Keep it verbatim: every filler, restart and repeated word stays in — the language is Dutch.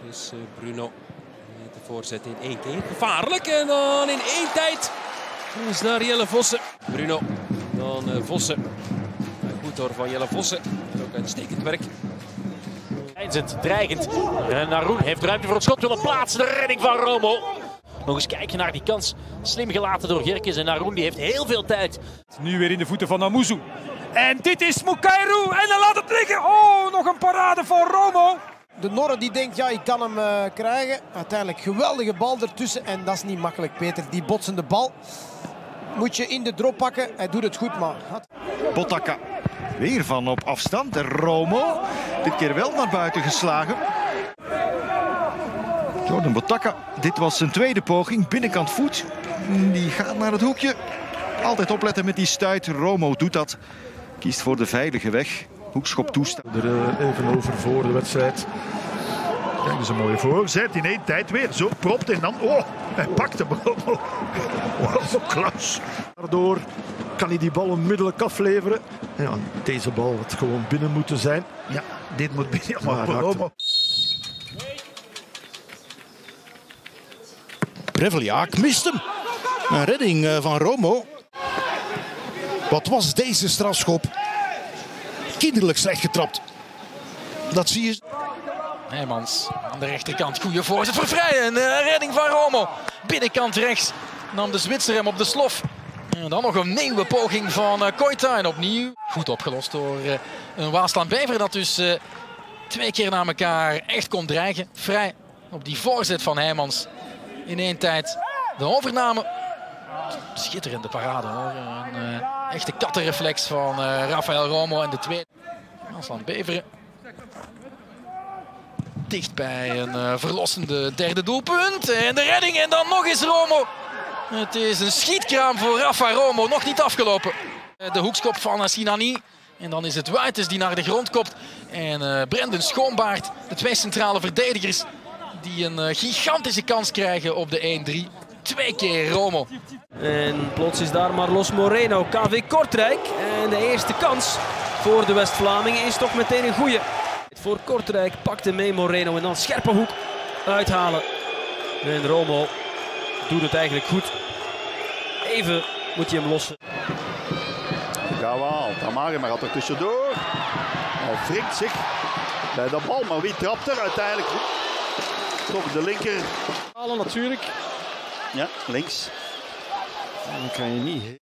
is Bruno. De voorzet in één keer. Gevaarlijk. En dan in één tijd is daar Jelle Vossen. Bruno. Dan uh, Vossen. Goed hoor van Jelle Vossen. Ook uitstekend werk. Eindend, dreigend. Naroen heeft ruimte voor het schot willen plaatsen. De redding van Romo. Nog eens kijken naar die kans. Slim gelaten door Gerkes. En Naroen die heeft heel veel tijd. Nu weer in de voeten van Amuzu. En dit is Mukairu. En dan laat het liggen. Oh, nog een parade van Romo. De Norre die denkt, ja, ik kan hem uh, krijgen. Uiteindelijk geweldige bal ertussen. En dat is niet makkelijk, Peter. Die botsende bal moet je in de drop pakken. Hij doet het goed, maar... Botaka. Weer van op afstand. Romo. Dit keer wel naar buiten geslagen. Jordan Botaka. Dit was zijn tweede poging. Binnenkant voet. Die gaat naar het hoekje. Altijd opletten met die stuit. Romo doet dat. Kiest voor de veilige weg. Hoekschop toestaan. Er uh, even over voor de wedstrijd. Kijk, dat is een mooie voorzet. In één tijd weer. Zo propt en dan... Oh, hij pakt hem. Oh, oh, Klaus. Daardoor kan hij die bal onmiddellijk afleveren. Ja, deze bal had gewoon binnen moeten zijn. Ja, dit moet binnen. Maar Romo. Brevliaak mist hem. Een redding van Romo. Wat was deze strafschop? Kinderlijk slecht getrapt. Dat zie je. Heijmans aan de rechterkant. Goede voorzet voor Vrij. En uh, redding van Romo. Binnenkant rechts. Nam de Zwitser hem op de slof. En dan nog een nieuwe poging van uh, Koita. En opnieuw goed opgelost door uh, een Waasland Beveren. Dat dus uh, twee keer na elkaar echt kon dreigen. Vrij op die voorzet van Heijmans. In één tijd de overname. Schitterende parade hoor. Een uh, echte kattenreflex van uh, Rafael Romo. En de tweede. Waasland Beveren. Dicht bij een uh, verlossende derde doelpunt. En de redding en dan nog eens Romo. Het is een schietkraam voor Rafa Romo. Nog niet afgelopen. De hoekskop van uh, Sinani. En dan is het Wuitens die naar de grond kopt. En uh, Brendan Schoonbaard. De twee centrale verdedigers. Die een uh, gigantische kans krijgen op de één drie. Twee keer Romo. En plots is daar Marlos Moreno. K V Kortrijk. En de eerste kans voor de West-Vlamingen is toch meteen een goeie. Voor Kortrijk pakte mee Moreno en dan scherpe hoek uithalen. En Romo doet het eigenlijk goed. Even moet hij hem lossen. Gawa, Tamari maar gaat er tussendoor. Hij wringt zich bij de bal, maar wie trapt er uiteindelijk? Toch de linker. Allen natuurlijk. Ja, links. Dan kan je niet.